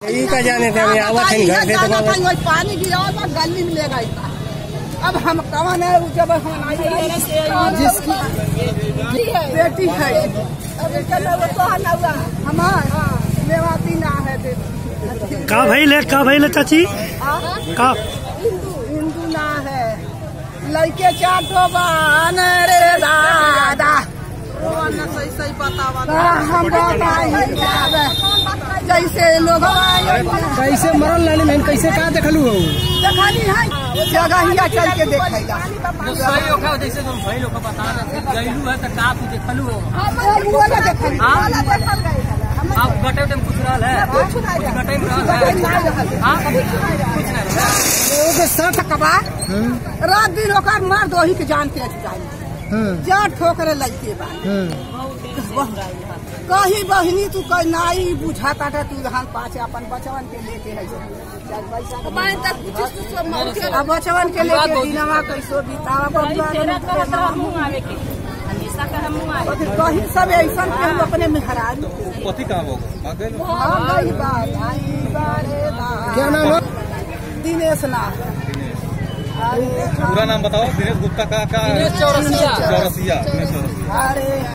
यही का जाने थे अभी आवत है घर से तो पानी गिरा गली में ले गई। अब हम कौन है जब जिसकी बेटी है हमारा मेवाती ना है बेटी का भाई ले चाची का हिंदू ना है लड़के 4 ठो बहन रे दादा सही बतावा हम जैसे लोग कैसे मरल लाली बहन कैसे का देखलू हो देखली है जगहिया चल के देखैला सही होगा जैसे तुम भाई लोग बता रहे गइलू है त का तू देखलू हो वो ना देखली वाला देखल गई आप गटे में कुछ रहल है कुछ गटे में रहल है हां कुछ नहीं ओके सट कबा रात दिन ओकर मार दोही के जान के जाई जा ठोकरे लइके बा कही बहिनी तू कह नाई बुझा काटा तू धान पाछे अपन बचवन के लेके है अब बचवन के लेके दिनवा कैसो बितावा कही सब ऐसा के हम अपने मेहरारू पति कहाँ होगा क्या नाम है दिनेश ना पूरा नाम बताओ। दिनेश गुप्ता का चौरसिया चौरसिया। अरे